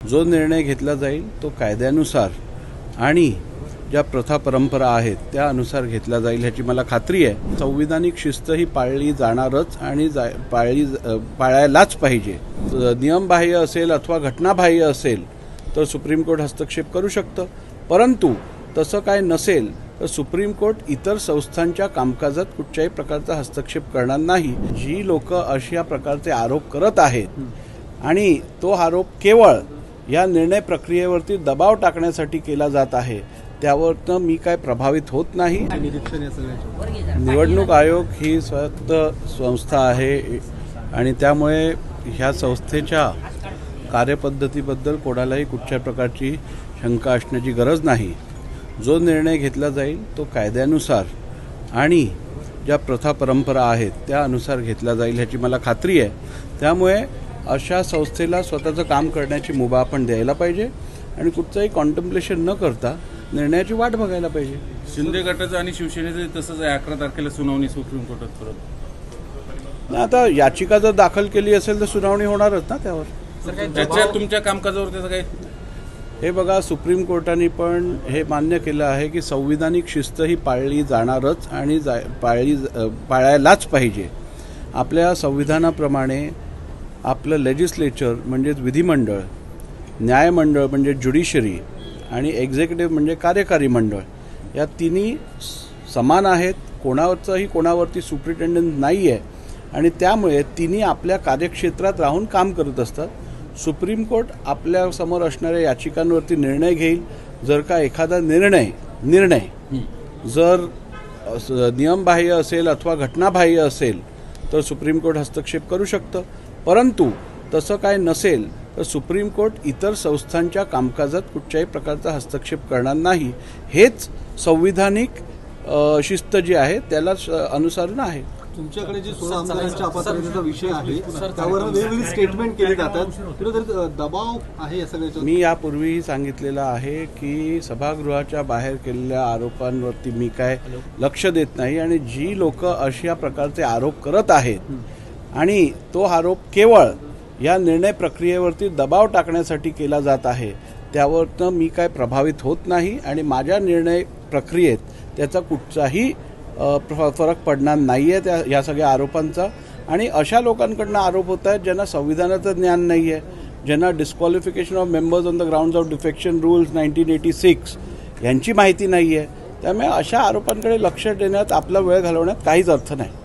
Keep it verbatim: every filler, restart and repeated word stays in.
जो निर्णय घेतला जाईल तो कायद्यानुसार आणि ज्या प्रथा परंपरा आहेत त्या अनुसार घेतला जाईल ह्याची मला खात्री आहे। संविधानिक शिस्त ही पाळली जाणारच आणि जा, पाळली पाळायलाच पाहिजे। नियमबाह्य असेल अथवा घटनाबाह्य असेल तर सुप्रीम कोर्ट हस्तक्षेप करू शकतं, परंतु तसं काय नसेल तर सुप्रीम कोर्ट इतर संस्थांच्या कामकाजात कुठल्याही प्रकारचा हस्तक्षेप करणार नाही। जी लोक अशा प्रकारचे आरोप करत आहेत आणि तो आरोप केवळ या निर्णय प्रक्रियेवरती दबाव टाकण्यासाठी केला जात आहे त्यावरनं मी काय प्रभावित होत नाही। निवडणूक आयोग ही स्वायत्त संस्था आहे आणि त्यामुळे ह्या संस्थेच्या कार्यपद्धतीबद्दल कोणालाही कुठच्या प्रकारची शंका असण्याची गरज नाही। जो निर्णय घेतला जाईल तो कायद्यानुसार आणि ज्या प्रथा परंपरा आहेत त्या अनुसार घेतला जाईल ह्याची मला खात्री आहे। त्यामुळे अशा संस्थेला स्वतःचं काम करण्याची मुभा आपण द्यायला पाहिजे आणि कुठचंही कॉन्टेम्प्लेशन न करता निर्णयाची वाट बघायला पाहिजे। शिंदे गटाचं आणि शिवसेनेचं तसंच आहे, अकरा तारखेला सुनावणी सुप्रीम कोर्टात परत। आता याचिका जर दाखल केली असेल तर सुनावणी होणारच ना त्यावर। त्याच्या तुमच्या कामकाजावर त्याचं काय? हे बघा, सुप्रीम कोर्टाने पण हे मान्य केलं आहे की संविधानिक शिस्त ही पाळली जाणारच आणि जा, पाळली पाळायलाच पाहिजे। आपल्या संविधानाप्रमाणे आपलं लेजिस्लेचर म्हणजेच विधिमंडळ, न्यायमंडळ म्हणजे ज्युडिशरी आणि एक्झिक्युटिव्ह म्हणजे कार्यकारी मंडळ या तिन्ही समान आहेत। कोणावरचंही कोणावरती सुप्रिटेंडन्स नाही आहे आणि त्यामुळे तिन्ही आपल्या कार्यक्षेत्रात राहून काम करत असतात। सुप्रीम कोर्ट आपल्या समोर असणाऱ्या याचिकांवरती निर्णय घेईल। जर का एखादा निर्णय निर्णय जर नियमबाह्य असेल अथवा घटनाबाह्य असेल तर सुप्रीम कोर्ट हस्तक्षेप करू शकतं, परंतु तसं काय नसेल तर सुप्रीम कोर्ट इतर संस्थांच्या कामकाजात कुठल्याही प्रकारचा हस्तक्षेप करणार नाही। हेच संविधानिक शिस्त जी आहे त्याला अनुसरून आहे। तुमच्याकडे जे सोळा आमदारांच्या अपात्रतेचा विषय आहे त्यावर वेगवेगळी स्टेटमेंट केली जातात, दबाव आहे या सगळ्याचा। मी यापूर्वीही सांगितलेलं आहे की सभागृहाच्या बाहेर केलेल्या आरोपांवरती मी काय लक्ष देत नाही आणि जी लोक अशा प्रकारचे आरोप करत आहेत आणि तो आरोप केवळ या निर्णय प्रक्रियेवरती दबाव टाकण्यासाठी केला जात आहे त्यावरनं मी काय प्रभावित होत नाही आणि माझ्या निर्णय प्रक्रियेत त्याचा कुठचाही फरक पडणार नाही आहे त्या या सगळ्या आरोपांचा। आणि अशा लोकांकडनं आरोप होत आहेत ज्यांना संविधानाचं ज्ञान नाही आहे, ज्यांना disqualification of members on the grounds of defection rules nineteen eighty six यांची माहिती नाही आहे। त्यामुळे अशा आरोपांकडे लक्ष देण्यात आपला वेळ घालवण्यात काहीच अर्थ नाही।